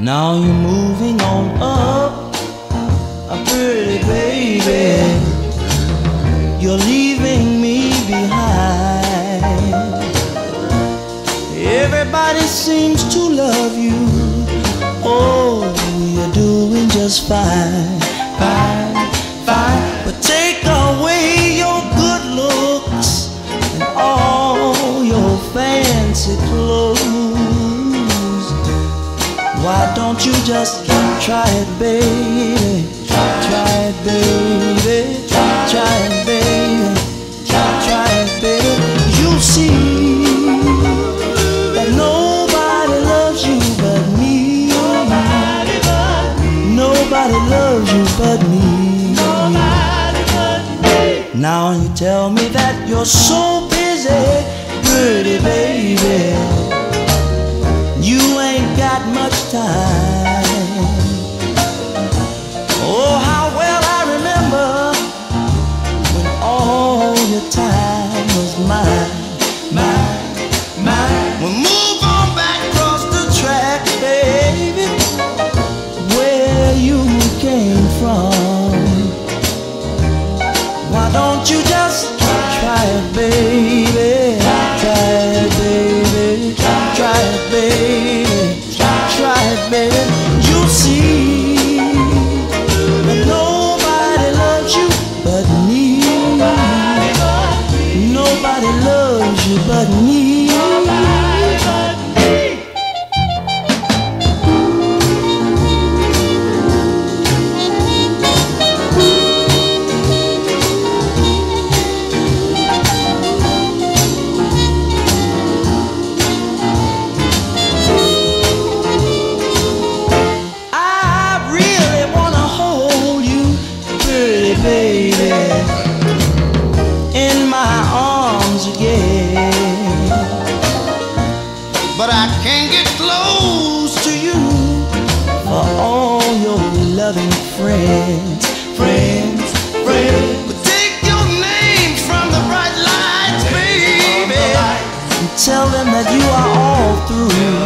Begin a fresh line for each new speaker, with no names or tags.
Now you're moving on up, a pretty baby. You're leaving me behind. Everybody seems to love you. Oh, you're doing just fine, fine, fine. But take away your good looks and all your fancy clothes. Why don't you just try it, baby? Try it, baby. Try it, baby. Try it, baby. You'll see that nobody loves you but me. Nobody but me. Nobody loves you but me. Nobody but me. Now you tell me that you're so busy, pretty baby. You ain't got much time. Oh, how well I remember when all your time was mine, mine, mine. Well, move on back across the track, baby, where you came from. Why don't you just try it, baby? Try it, baby. Try it, baby. Try it, baby. You'll see that nobody loves you but me. Nobody loves you but me. Nobody but me. Baby, in my arms again, but I can't get close to you for all your loving friends, friends, friends. But take your name from the bright lights, baby, and tell them that you are all through.